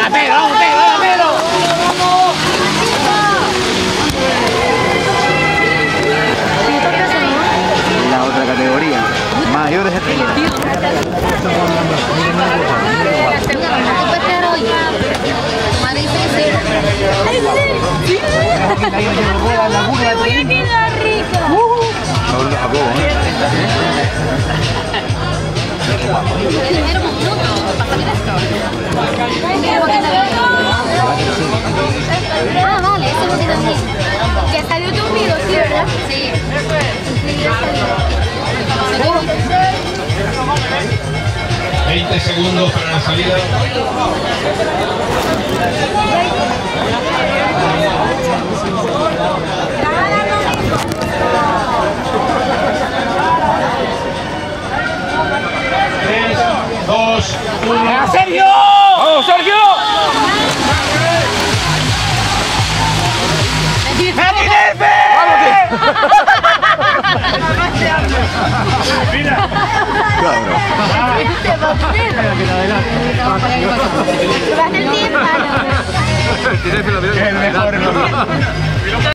Venga, Pedro, vamos, Pedro, vamos, Pedro. La otra categoría. Mayores de 30. Me voy a quedar rica. Ah, vale, eso lo tiene aquí. Ya salió tu video, ¿sí, verdad? Sí. Sí, ya salió. 20 segundos para la salida. Tres, dos, uno. ¡Sergio! ¡Vamos, Sergio! Cabrón. Vas el tiempo. El mejor.